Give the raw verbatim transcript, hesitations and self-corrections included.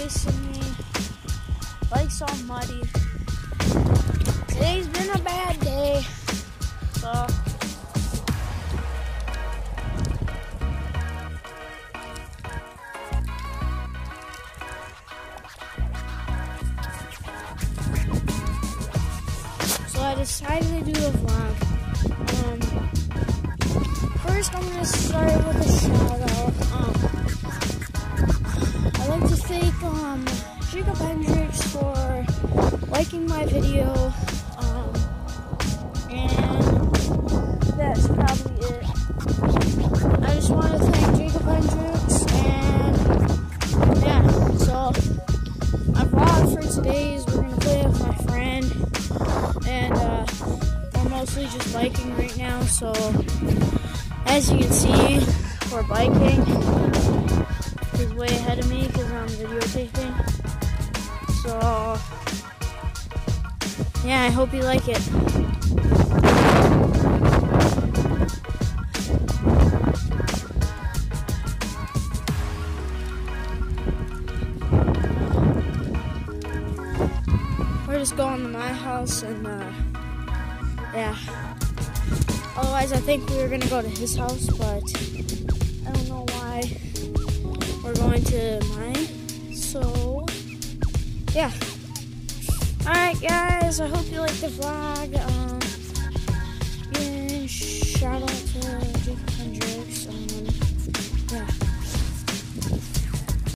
chasing me. Bike's all muddy. Today's been a bad day. So So I decided to do a vlog. Um, first, I'm gonna start with a shout out. Um, I'd like to thank um, Jacob Hendricks for liking my video. Um, and that's probably it. I just want to thank Jacob Hendricks, and yeah. So my vlog for today is we're gonna play with my friend. And uh, we're mostly just biking right now, so as you can see, we're biking. He's way ahead of me because I'm videotaping. So yeah, I hope you like it. We're just going to my house, and uh, yeah. Otherwise, I think we were gonna go to his house, but I don't know why we're going to mine. So yeah. All right, guys. I hope you like the vlog. Um, yeah, shout out to